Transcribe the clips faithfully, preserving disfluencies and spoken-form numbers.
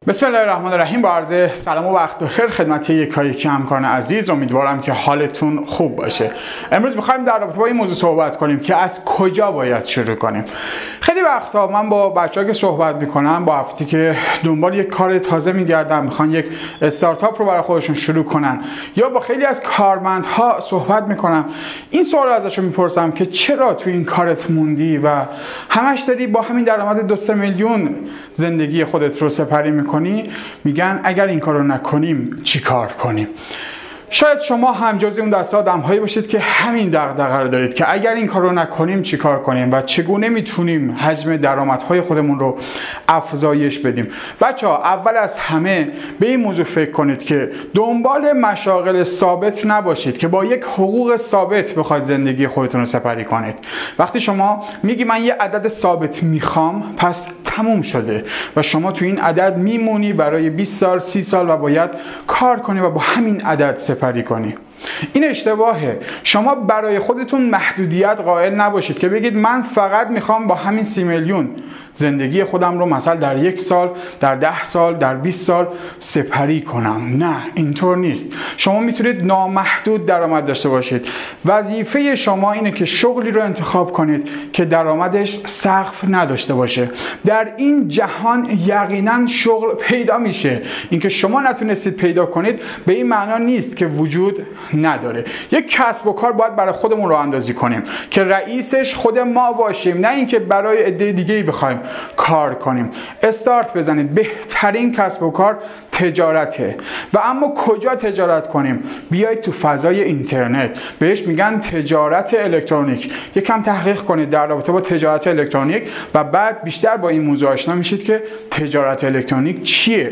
بسم الله الرحمن الرحیم. با عرض سلام و وقت بخیر خدمت یکایک همکاران عزیز. امیدوارم که حالتون خوب باشه. امروز می‌خوایم در رابطه با این موضوع صحبت کنیم که از کجا باید شروع کنیم. خیلی وقتا من با بچه‌ها که صحبت می‌کنم، با افرادی که دنبال یک کار تازه می‌گردن، می‌خوان یک استارتاپ رو برای خودشون شروع کنن، یا با خیلی از کارمندها صحبت می‌کنم، این سوال ازشون می‌پرسم که چرا تو این کارت موندی و همش داری با همین درآمد دو سه میلیون زندگی خودت رو سپری می‌کنی؟ میگن اگر این کارو نکنیم چی کار کنیم؟ شاید شما هم جزء اون دسته آدم‌هایی باشید که همین دغدغه رو دارید که اگر این کارو نکنیم چی کار کنیم و چگونه میتونیم حجم درآمدهای خودمون رو افزایش بدیم. بچه‌ها، اول از همه به این موضوع فکر کنید که دنبال مشاغل ثابت نباشید که با یک حقوق ثابت بخواید زندگی خودتون رو سپری کنید. وقتی شما میگی من یه عدد ثابت میخوام، پس تموم شده و شما تو این عدد میمونی برای بیست سال، سی سال و باید کار کنی و با همین عدد سپری کنی. این اشتباهه. شما برای خودتون محدودیت قائل نباشید که بگید من فقط میخوام با همین سی میلیون زندگی خودم رو مثلا در یک سال، در ده سال، در بیست سال سپری کنم. نه، اینطور نیست. شما میتونید نامحدود درآمد داشته باشید. وظیفه شما اینه که شغلی رو انتخاب کنید که درآمدش سقف نداشته باشه. در این جهان یقینا شغل پیدا میشه. اینکه شما نتونستید پیدا کنید به این معنا نیست که وجود نداره. یک کسب و کار باید برای خودمون راه اندازی کنیم که رئیسش خود ما باشیم، نه اینکه برای عده دیگه‌ای بخوایم کار کنیم. استارت بزنید. بهترین کسب و کار تجارته. و اما کجا تجارت کنیم؟ بیایید تو فضای اینترنت. بهش میگن تجارت الکترونیک. یکم تحقیق کنید در رابطه با تجارت الکترونیک و بعد بیشتر با این موضوع آشنا میشید که تجارت الکترونیک چیه.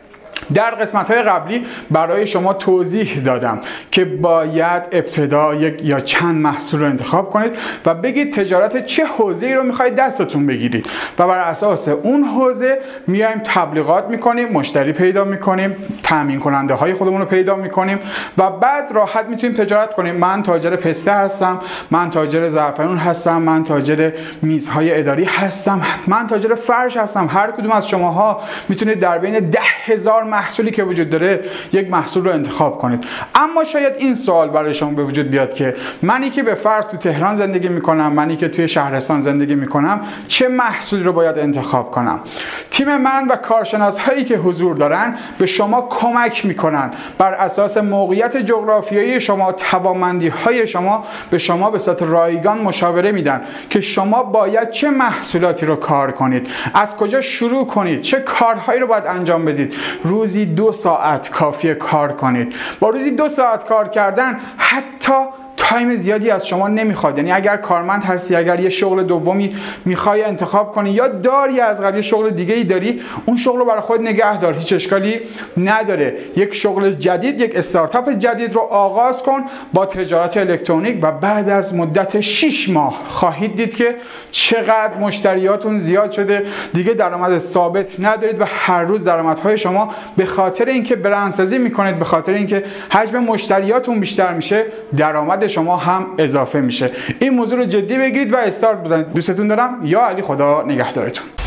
در قسمت‌های قبلی برای شما توضیح دادم که باید ابتدا یک یا چند محصول رو انتخاب کنید و بگید تجارت چه حوزه‌ای رو می‌خواید دستتون بگیرید و بر اساس اون حوزه میایم تبلیغات می‌کنیم، مشتری پیدا می‌کنیم، تامین کننده‌های خودمون رو پیدا می‌کنیم و بعد راحت می‌تونیم تجارت کنیم. من تاجر پسته هستم، من تاجر زعفران هستم، من تاجر میزهای اداری هستم، من تاجر فرش هستم. هر کدوم از شماها میتونید در بین ده هزار محصولی که وجود داره یک محصول رو انتخاب کنید. اما شاید این سوال برای شما به وجود بیاد که منی که به فرض تو تهران زندگی میکنم، منی که توی شهرستان زندگی میکنم، چه محصولی رو باید انتخاب کنم؟ تیم من و کارشناس هایی که حضور دارن به شما کمک میکنن. بر اساس موقعیت جغرافیایی شما، توانمندی های شما، به شما به صورت رایگان مشاوره میدن که شما باید چه محصولاتی رو کار کنید، از کجا شروع کنید، چه کارهایی رو باید انجام بدید. روزی دو ساعت کافیه کار کنید. با روزی دو ساعت کار کردن حتی تایم زیادی از شما نمیخواد. یعنی اگر کارمند هستی، اگر یه شغل دومی میخوای انتخاب کنی یا داری از قبل یه شغل دیگه ای داری، اون شغل رو برای خود نگه دار، هیچ اشکالی نداره. یک شغل جدید، یک استارتاپ جدید رو آغاز کن با تجارت الکترونیک و بعد از مدت شش ماه خواهید دید که چقدر مشتریاتون زیاد شده، دیگه درآمد ثابت ندارید و هر روز درآمدهای شما به خاطر اینکه برندسازی میکنید، به خاطر اینکه حجم مشتریاتون بیشتر میشه، درآمد شما هم اضافه میشه. این موضوع رو جدی بگیرید و استارت بزنید. دوستتون دارم. یا علی، خدا نگهدارتون.